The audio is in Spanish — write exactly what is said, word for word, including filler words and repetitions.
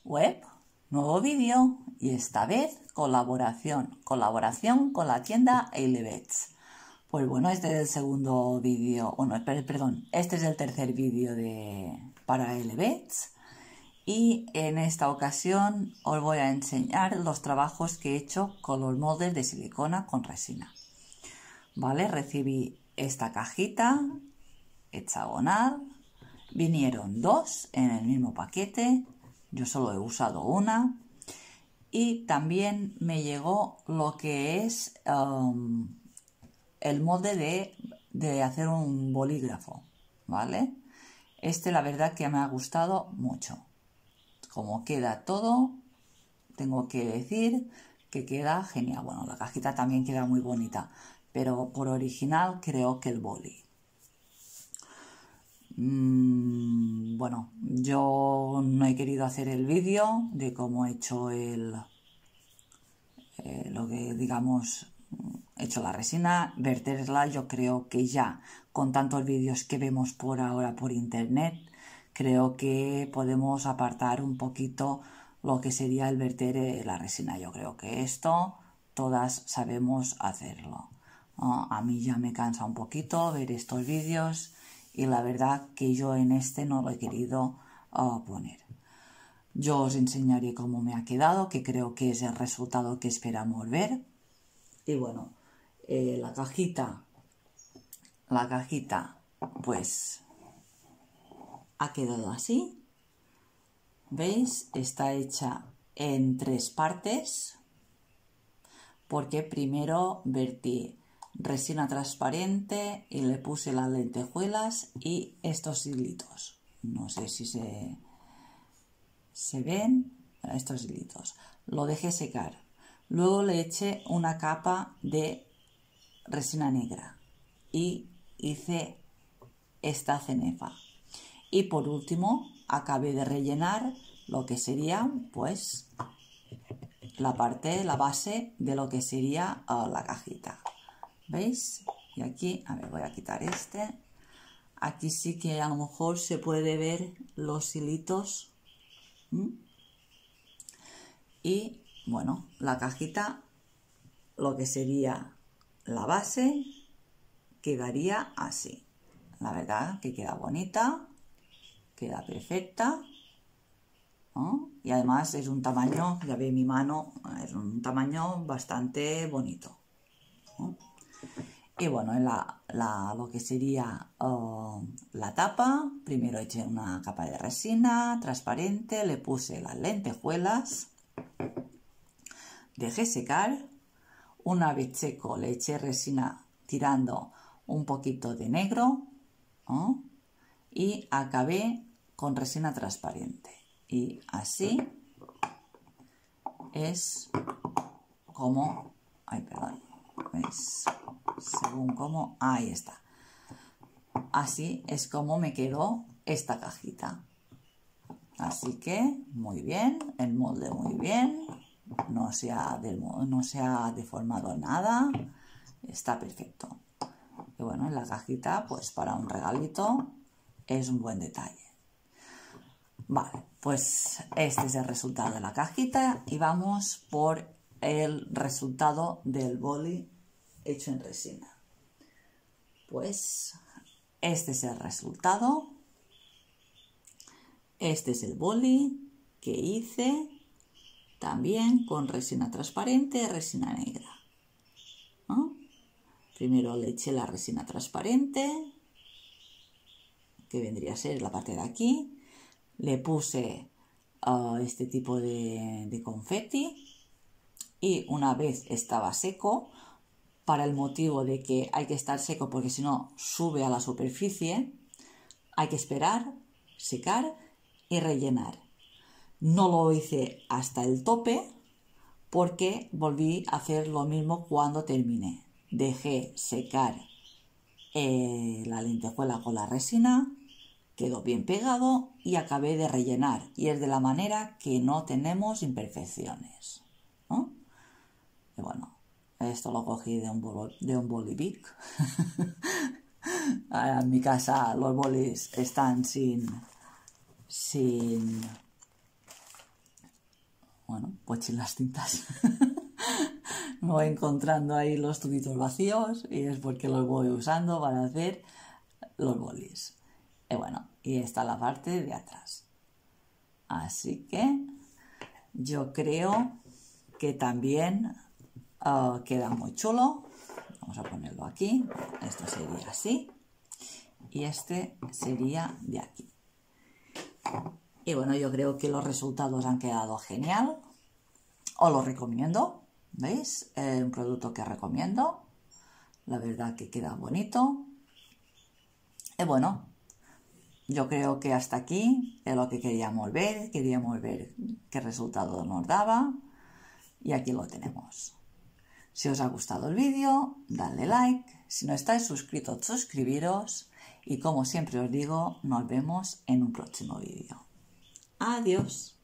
web, nuevo vídeo y esta vez colaboración, colaboración con la tienda Elevets. Pues bueno, este es el segundo vídeo, o no, perdón, este es el tercer vídeo de para Elevets y en esta ocasión os voy a enseñar los trabajos que he hecho con los moldes de silicona con resina. Vale, recibí esta cajita hexagonal, vinieron dos en el mismo paquete, yo solo he usado una, y también me llegó lo que es um, el molde de, de hacer un bolígrafo, ¿vale? Este la verdad que me ha gustado mucho. Como queda todo, tengo que decir que queda genial. Bueno, la cajita también queda muy bonita, pero por original creo que el boli. Mm, bueno, yo no he querido hacer el vídeo de cómo he hecho el, eh, lo que digamos, he hecho la resina, verterla. Yo creo que ya con tantos vídeos que vemos por ahora por internet, creo que podemos apartar un poquito lo que sería el verter eh, la resina. Yo creo que esto todas sabemos hacerlo. ¿No? A mí ya me cansa un poquito ver estos vídeos y la verdad que yo en este no lo he querido uh, poner. Yo os enseñaré cómo me ha quedado, que creo que es el resultado que esperamos ver. Y bueno, eh, la cajita, la cajita pues ha quedado así. ¿Veis? Está hecha en tres partes porque primero vertí resina transparente y le puse las lentejuelas y estos hilitos. No sé si se, se ven estos hilitos. Lo dejé secar. Luego le eché una capa de resina negra y hice esta cenefa. Y por último acabé de rellenar lo que sería pues la parte, la base de lo que sería uh, la cajita. ¿Veis? Y aquí, a ver, voy a quitar este. Aquí sí que a lo mejor se puede ver los hilitos. ¿Mm? Y bueno, la cajita, lo que sería la base, quedaría así. La verdad que queda bonita, queda perfecta, ¿no? Y además es un tamaño, ya ve mi mano, es un tamaño bastante bonito, ¿no? Y bueno, en la, la, lo que sería uh, la tapa, primero eché una capa de resina transparente, le puse las lentejuelas, dejé secar, una vez seco le eché resina tirando un poquito de negro, ¿no? Y acabé con resina transparente. Y así es como, ay perdón, ¿veis? Según como, ahí está. Así es como me quedó esta cajita. Así que muy bien, el molde muy bien, no se ha, no se ha deformado nada, está perfecto. Y bueno, en la cajita, pues para un regalito es un buen detalle. Vale, pues este es el resultado de la cajita y vamos por el resultado del boli hecho en resina. Pues este es el resultado. Este es el boli que hice también con resina transparente, resina negra, ¿no? Primero le eché la resina transparente, que vendría a ser la parte de aquí. Le puse uh, este tipo de, de confeti y una vez estaba seco, para el motivo de que hay que estar seco porque si no sube a la superficie, hay que esperar, secar y rellenar. No lo hice hasta el tope porque volví a hacer lo mismo cuando terminé. Dejé secar eh, la lentejuela con la resina, quedó bien pegado y acabé de rellenar. Y es de la manera que no tenemos imperfecciones, ¿no? Y bueno, esto lo cogí de un, bolo, de un boli Bic. En mi casa los bolis están sin, sin, bueno, pochín las cintas. Me voy encontrando ahí los tubitos vacíos y es porque los voy usando para hacer los bolis. Y bueno, y esta es la parte de atrás. Así que yo creo que también uh, queda muy chulo. Vamos a ponerlo aquí. Esto sería así. Y este sería de aquí. Y bueno, yo creo que los resultados han quedado genial. Os lo recomiendo. ¿Veis? Es un producto que recomiendo. La verdad que queda bonito. Y bueno, yo creo que hasta aquí es lo que queríamos ver. Queríamos ver qué resultado nos daba. Y aquí lo tenemos. Si os ha gustado el vídeo, dadle like. Si no estáis suscritos, suscribiros. Y como siempre os digo, nos vemos en un próximo vídeo. Adiós.